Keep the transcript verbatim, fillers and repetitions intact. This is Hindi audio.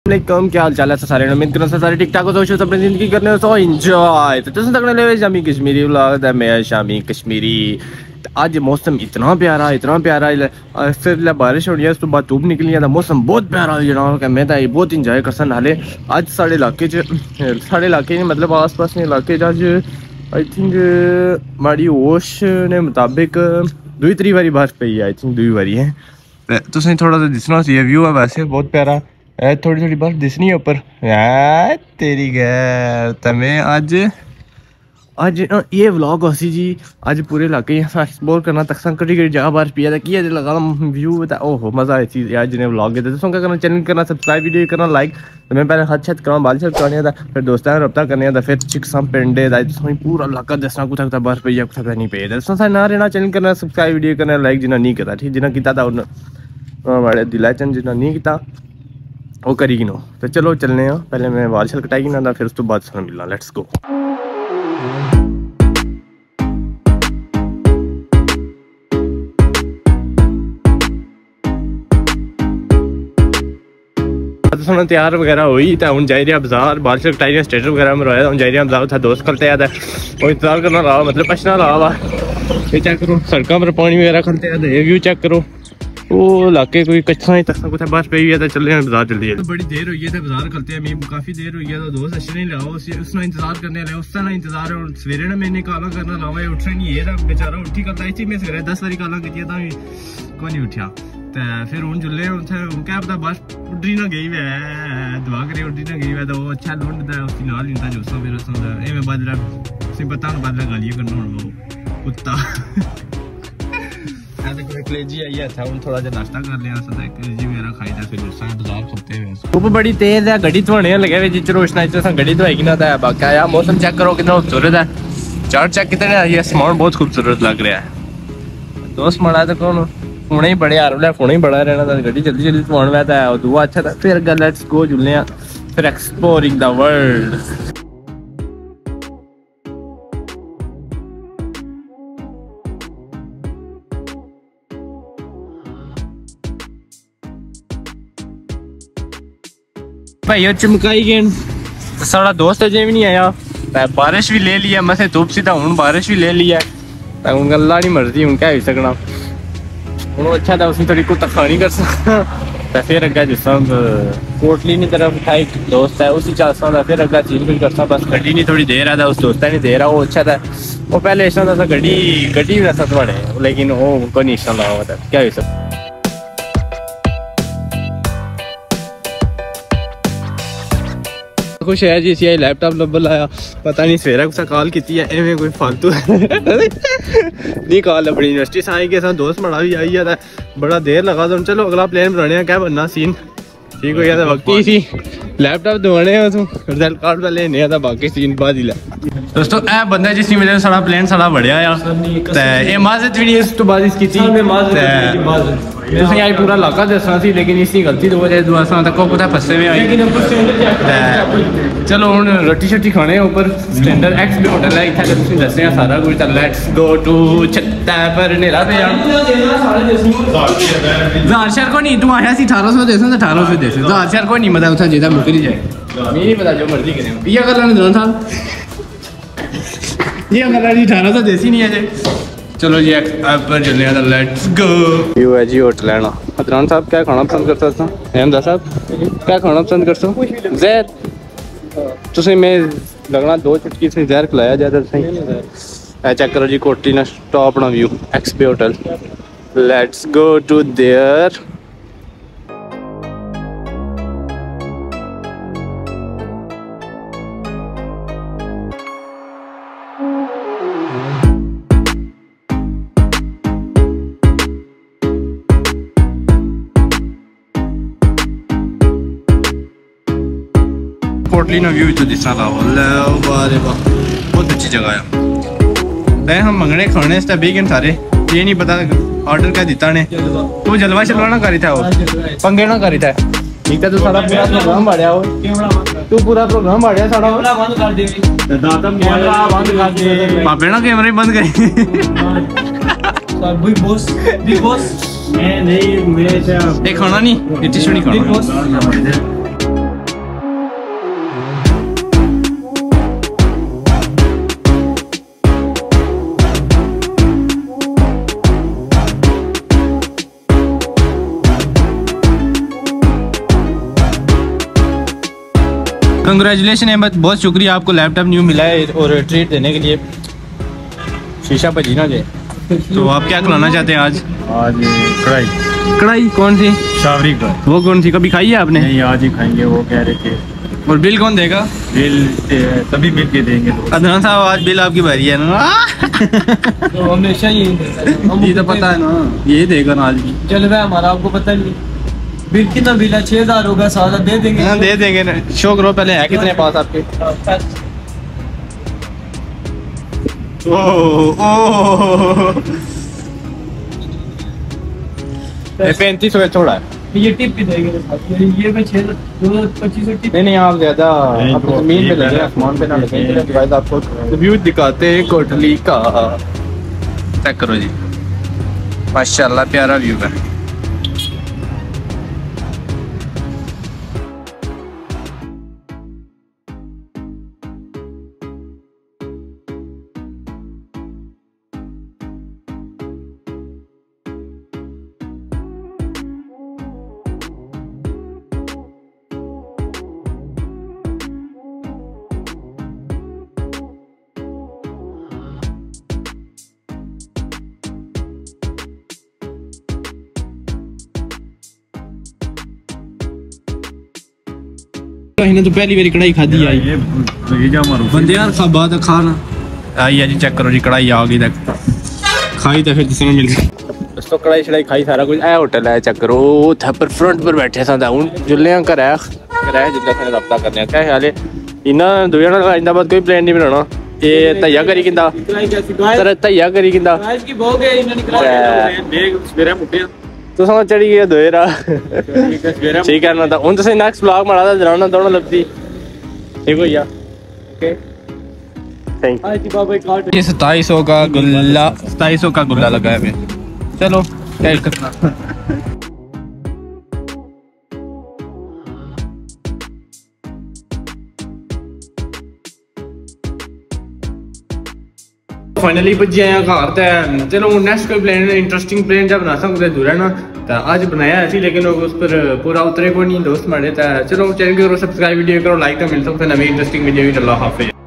कम क्या हाल चाल है सारे उम्मीद करना सारे ठीक ठाक हो सोशल अपनी जिंदगी करने हो सो एंजॉय तो तुम तकने ले शामी कश्मीरी व्लॉग है मैं शामी कश्मीरी। आज मौसम इतना प्यारा इतना प्यारा फिर बारिश होनी है उस तो बाद धूप निकली है मौसम बहुत प्यारा जनाब मैं तो बहुत इंजॉय कर सकता हाले अज साढ़े इलाके साढ़े इलाके मतलब आस पास के इलाके अज आई थिंक माड़ी होश ने मुताबिक दुई त्री बारी बारिश पई है आई थिंक दुई बारी है तुसें थोड़ा सा दिसना सी व्यू है वैसे बहुत प्यारा थोड़ी थोड़ी बर्फ दिसनी है ऊपर यार तेरी गैर तमें आज आज ये व्लॉग होसी जी आज पूरे इलाके एक्सप्लोर करना तक कटी कटी जगह बारिश पिया था किया लगा व्यू था ओहो मजा आई चीज आज जिन्हें व्लॉग देते तो क्या करना चैनल करना सब्सक्राइब वीडियो करना लाइक तो मैं पहले हद छत करा बाल छत करने था फिर दोस्तों रब्ता करने था फिर चिकसा पिंडे पूरा इलाका दसना कुछ कुछ बर्फ पई कुछ नहीं पे दसना सा ना रहना चैनल करना सब्सक्राइब वीडियो करना लाइक जिन्हें नहीं करता ठीक जिन्हें किया था उन्हें बड़े दिला चन जिन्हें नहीं किया वो करी गिनो तो चलो चलने हैं पहले मैं वाल शल कटाई गिना था फिर उस तो बाद सुन मिलना लेट्स गो। सुना तैयार वगैरह हुई तो हूँ जाई रहा बाजार बाल शल कटाई स्टेटस वगैरह मरवाया हूँ जाई रहा बाजार था दोस्त खलते आया वो इंतजार करना रहा मतलब पछना रहा वा ये चेक करो सड़कों पर पानी वगैरह खलते आया ये व्यू चेक करो वो इलाके कोई कच्चा ही तक कुछ बस पे हुई है तो चले बाजार जल्दी जल्दी बड़ी देर हुई है तो बाजार खलते हैं काफी देर हुई है तो दोस्त अच्छे नहीं लाओ उसने इंतजार करने लगे उसका ना इंतजार है सवेरे ना मैंने काला करना लावा उठा नहीं है बेचारा उठी करता इसी मैं सवेरे दस बारी काला की था कोई नहीं उठा तो फिर हूँ जुले क्या पता बस उड्डी ना गई है दुआ करी उड्डी ना गई है तो वो अच्छा लुंडता है उसकी नाल लिंदा जो फिर एवं बदला उसे पता ना बदला गालियाँ करना वो कुत्ता धूप बड़ी तेज है गड्डी धोने लगे जिस रोशना गड्डी धोएगी ना बाकी यार मौसम चेक करो कितना खूबसूरत है चार चेक कितने ये सामान बहुत खूबसूरत लग रहा है दोस्त मड़ा तो कौन फोन ही बड़े यार फोन ही बड़ा रहना था गड्डी जल्दी जल्दी धोने वाला है और दुआ अच्छा था फिर लेट्स गो जुलने फिर एक्सप्लोरिंग द वर्ल्ड। भाई चमकाई गए सारा दोस्त अजय भी नहीं आया बारिश भी ले लिया मैं धूप सी हूँ बारिश भी ले लिया हूँ गल्ला नहीं मर्जी हूँ क्या हो सकना हूँ अच्छा था उसने थोड़ी कुछ तखा नहीं कर सकता फिर अगर जिस कोटली की तरफ था एक दोस्त है उसी चल सकता फिर अगर चीज कुछ कर बस गड्डी नहीं थोड़ी देर आता उस दोस्त नहीं दे रहा वो अच्छा था वो पहले इस तरह गड्डी गड्डी भी रसा थोड़े लेकिन वो उनको नहीं इस्तेमाल लगा था क्या हो सकता खुश है जी सी लैपटॉप लब्बल आया पता नहीं सवेरा कुछ कॉल की है एवं कोई फालतू नहीं कॉल अपनी यूनिवर्सिटी से आई के साथ दोस्त बड़ा भी आई था बड़ा देर लगा तो चलो अगला प्लान बनाने क्या बनना सीन ठीक हो गया था बाकी सी लैपटॉप दवाने रिजल्ट कार्ड पहले लेने था बाकी सीन बाद ही ला दोस्तों ए बंदा जिसकी वजह से सारा प्लान सारा बढ़िया आ माजत भी नहीं इस तो बाद इसकी आई पूरा इलाका दसना सी लेकिन इसकी गलती तो वजह दुआ तक कुछ फसे में आई चलो हूँ रोटी शोटी खाने ऊपर स्टैंडर्ड एक्स भी होटल है इतना तुम दसने सारा कुछ लेट्स गो टू छत्ता पर नेरा पे जार शहर को नहीं तुम आया सी अठारह सौ देसो अठारह सौ देसो जार शहर को नहीं मतलब उतना जेदा मुकरी जाए मैं नहीं पता जो मर्जी करें पिया कर लेने दोनों साल ये अगर जी अठारह सौ देसी नहीं है चलो जी पर चलने का लेट्स गो यू है जी होटल है ना अदनान साहब क्या खाना पसंद करता था अहमदा साहब क्या खाना पसंद करते जहर तुम मैं लगना दो चुटकी से जहर खिलाया जाए सही चेक करो जी कोटली ना टॉप ना व्यू एक्सपी hotel let's go to there Kotli ना व्यू तो दिसना था वाह बहुत अच्छी जगह है हम मंगने खाने इस बीगन सारे ये नहीं पता ऑर्डर क्या दिता ने तू जलवा शलवा ना करी था वो पंगे ना करी था ठीक है तू सारा पूरा प्रोग्राम बढ़िया हो तू पूरा प्रोग्राम बढ़िया सारा बंद कर दे कैमरा बंद कर दे पापे ना कैमरा बंद कर बिग बॉस बिग बॉस मैं नहीं मैं खाना नहीं इतनी नहीं खाना कंग्रेचुलेशन अहमद, बहुत शुक्रिया आपको, लैपटॉप न्यू मिला है और ट्रीट देने के लिए। शीशा पर जीना जाए। तो आप क्या खिलाना चाहते हैं आज? आज कढ़ाई। कढ़ाई कौन सी? शावरी कढ़ाई। वो कौन सी, कभी खाई है आपने? नहीं, आज ही खाएंगे, वो कह रहे थे। और बिल कौन देगा? बिल तभी मिल के देंगे। अदनान साहब आज बिल आपकी भरी है ना? तो हमेशा ही ये तो पता है ना, ये देगा ना आज भी। चल रहा है हमारा, आपको पता नहीं बिल कितना बिल है? छह हजार होगा, सात हजार दे देंगे। हाँ दे देंगे ना। शो करो पहले, है कितने पास आपके? पैंतीस सौ छोड़ा है। ये टिप भी देंगे, ये पे छह दो पच्चीस सौ टिप। नहीं नहीं, आप ज्यादा आप जमीन पे लगे, आसमान पे ना लगे। गाइस आपको व्यू दिखाते हैं कोटली का, चेक करो जी, माशाल्लाह प्यारा व्यू है। तो पहली बारी कढ़ाई खाधी आई बंदे यार, खा बात खाना आई है जी। चेक करो जी, कढ़ाई आ गई तक खाई तो फिर जिसने मिल गई दोस्तों, कढ़ाई शढ़ाई खाई सारा कुछ। ए होटल है, चेक करो उधर पर फ्रंट पर बैठे सा हूँ जुल्ले कराया कराया जिला से रब्ता करने क्या ख्याल है। इन्ना दो जना आइंदा बाद कोई प्लान नहीं बनाना। ये धैया करी किंदा सर, धैया करी किंदा तो समझ चढ़ी गया दोरा ठीक है ना। तो हूँ तुम नैक्सट ब्लॉग माड़ा था जराना दोनों लगती ठीक हो गया। ये सताईस सौ का गुल्ला, सताईस सौ का गुल्ला लगा है मैं। चलो क्या करना। फाइनली बजे आया घर तो चलो नेक्स्ट कोई प्लान इंटरेस्टिंग प्लान जब बना सकते दूर है ना। तो आज बनाया ऐसी, लेकिन उस पर पूरा उतरे को नहीं दोस्त मारे। तो चलो चैनल करो सब्सक्राइब, वीडियो करो लाइक, तो मिल सकते नवी इंटरेस्टिंग वीडियो। अल्लाह हाफिज़।